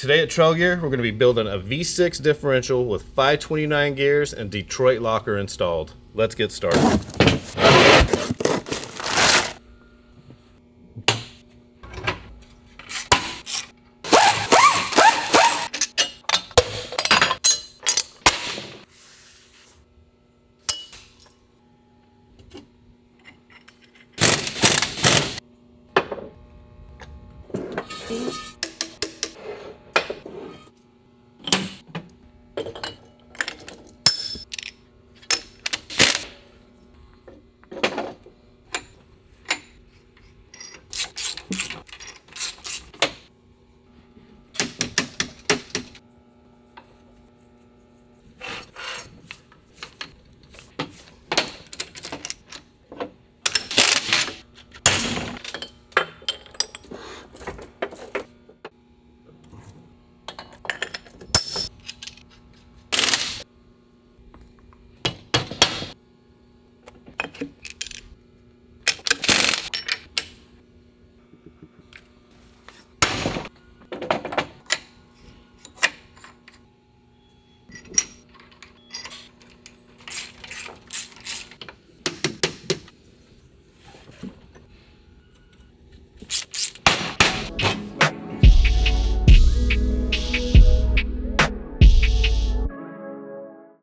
Today at Trail Gear, we're going to be building a V6 differential with 529 gears and Detroit locker installed. Let's get started.